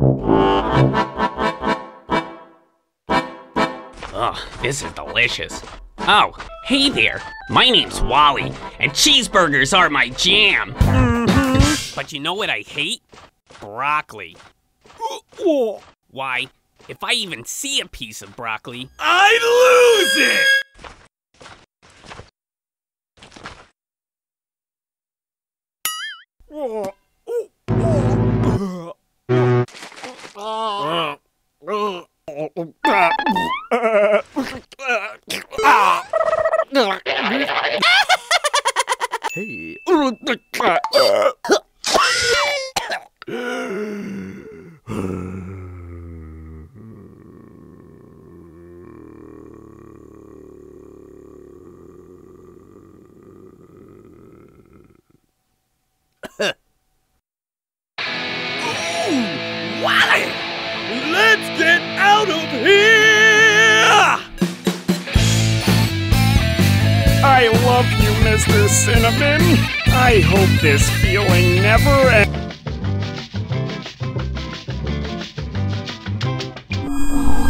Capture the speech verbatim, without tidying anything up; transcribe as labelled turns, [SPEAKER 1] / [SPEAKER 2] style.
[SPEAKER 1] Ugh, this is delicious. Oh, hey there. My name's Wally, and cheeseburgers are my jam. Mm-hmm. But you know what I hate? Broccoli. Why, if I even see a piece of broccoli, I lose it!
[SPEAKER 2] Hey.
[SPEAKER 1] Wally! Let's get out of here!
[SPEAKER 2] I love you, Mister Cinnamon. I hope this feeling never ends.